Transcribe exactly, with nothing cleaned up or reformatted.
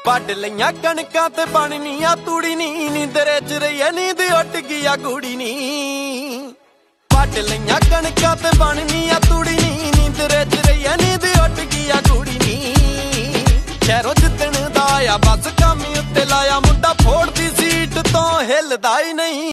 ਵੱਢ ਲਈਆਂ ਕਣਕਾਂ ਤੇ ਬਣਨੀ ਆ ਤੂੜੀ ਨੀ, ਨੀਂਦਰੇ ਚ ਰਹੀ ਨੀਂਦ ਉੱਡ ਗਈ ਆ ਗੂੜੀ ਨੀ। ਵੱਢ ਲਈਆਂ ਕਣਕਾਂ ਤੇ ਬਣਨੀ ਆ ਤੂੜੀ ਨੀ, ਨੀਂਦਰੇ ਚ ਰਹੀ ਨੀਂਦ ਉੱਡ ਗਈ ਆ ਗੂੜੀ ਨੀ। ਸ਼ਹਿਰੋਂ ਜਿੱਤਣ ਦਾ ਆ ਬਸ ਕੰਮ ਉੱਤੇ ਲਾਇਆ, ਮੁੰਡਾ ਫੋੜਦੀ ਸੀਟ ਤੋਂ ਹਿੱਲਦਾ ਹੀ ਨਹੀਂ।